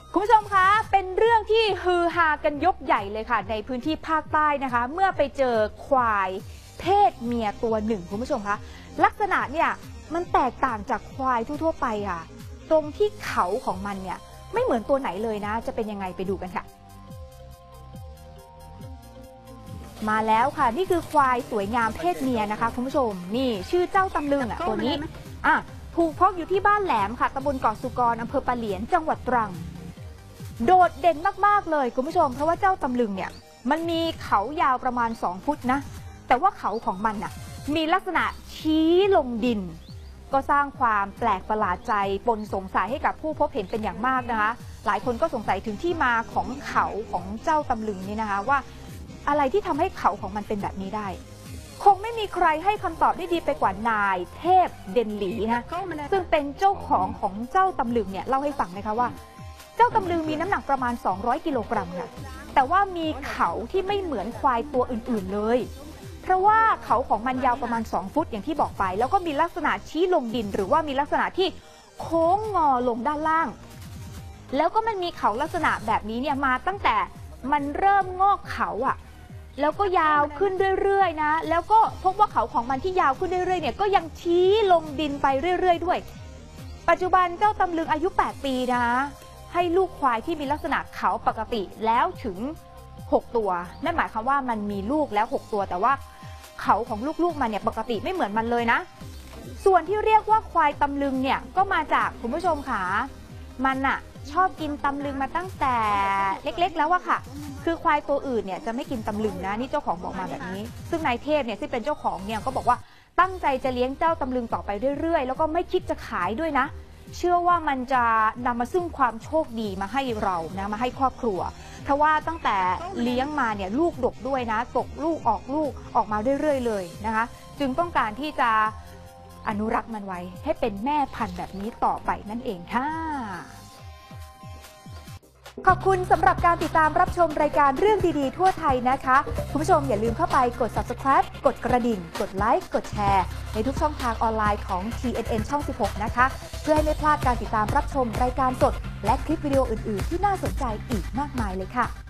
คุณผู้ชมคะเป็นเรื่องที่ฮือฮากันยกใหญ่เลยค่ะในพื้นที่ภาคใต้นะคะเมื่อไปเจอควายเพศเมียตัวหนึ่งคุณผู้ชมคะลักษณะเนี่ยมันแตกต่างจากควายทั่วๆไปค่ะตรงที่เขาของมันเนี่ยไม่เหมือนตัวไหนเลยนะจะเป็นยังไงไปดูกันค่ะมาแล้วค่ะนี่คือควายสวยงามเพศเมียนะคะคุณผู้ชมนี่ชื่อเจ้าตำลึงตัวนี้ถูกเพาะอยู่ที่บ้านแหลมค่ะตำบลเกาะสุกรอำเภอปะเหลียนจังหวัดตรังโดดเด่นมากๆเลยคุณผู้ชมเพราะว่าเจ้าตำลึงเนี่ยมันมีเขายาวประมาณ2 ฟุตนะแต่ว่าเขาของมันน่ะมีลักษณะชี้ลงดินก็สร้างความแปลกประหลาดใจปนสงสัยให้กับผู้พบเห็นเป็นอย่างมากนะคะหลายคนก็สงสัยถึงที่มาของเขาของเจ้าตำลึงนี่นะคะว่าอะไรที่ทำให้เขาของมันเป็นแบบนี้ได้คงไม่มีใครให้คำตอบได้ดีไปกว่านายเทพเด่นหลีนะซึ่งเป็นเจ้าของเจ้าตำลึงเนี่ยเล่าให้ฟังนะคะว่าเจ้าตำลึงมีน้ำหนักประมาณ200 กิโลกรัมค่ะแต่ว่ามีเขาที่ไม่เหมือนควายตัวอื่นๆเลยเพราะว่าเขาของมันยาวประมาณ2 ฟุตอย่างที่บอกไปแล้วก็มีลักษณะชี้ลงดินหรือว่ามีลักษณะที่โค้งงอลงด้านล่างแล้วก็มันมีเขาลักษณะแบบนี้เนี่ยมาตั้งแต่มันเริ่มงอกเขาแล้วก็ยาวขึ้นเรื่อยๆนะแล้วก็พบว่าเขาของมันที่ยาวขึ้นเรื่อยๆเนี่ยก็ยังชี้ลงดินไปเรื่อยๆด้วยปัจจุบันเจ้าตำลึงอายุ8 ปีนะให้ลูกควายที่มีลักษณะเขาปกติแล้วถึง6 ตัวนั่นหมายความว่ามันมีลูกแล้ว6 ตัวแต่ว่าเขาของลูกๆมันเนี่ยปกติไม่เหมือนมันเลยนะส่วนที่เรียกว่าควายตำลึงเนี่ยก็มาจากคุณผู้ชมค่ะมันชอบกินตำลึงมาตั้งแต่เล็กๆแล้วค่ะคือควายตัวอื่นเนี่ยจะไม่กินตำลึงนะนี่เจ้าของบอกมาแบบนี้ซึ่งนายเทพเนี่ยที่เป็นเจ้าของเนี่ยก็บอกว่าตั้งใจจะเลี้ยงเจ้าตำลึงต่อไปเรื่อยๆแล้วก็ไม่คิดจะขายด้วยนะเชื่อว่ามันจะนำมาซึ่งความโชคดีมาให้เรานะมาให้ครอบครัวเพราะว่าตั้งแต่เลี้ยงมาเนี่ยลูกดกด้วยนะตกลูกออกมาเรื่อยๆเลยนะคะจึงต้องการที่จะอนุรักษ์มันไว้ให้เป็นแม่พันธุ์แบบนี้ต่อไปนั่นเองค่ะขอบคุณสำหรับการติดตามรับชมรายการเรื่องดีๆทั่วไทยนะคะคุณผู้ชมอย่าลืมเข้าไปกด Subscribe กดกระดิ่งกดไลค์กดแชร์ในทุกช่องทางออนไลน์ของ TNN ช่อง 16 นะคะเพื่อให้ไม่พลาดการติดตามรับชมรายการสดและคลิปวิดีโออื่นๆที่น่าสนใจอีกมากมายเลยค่ะ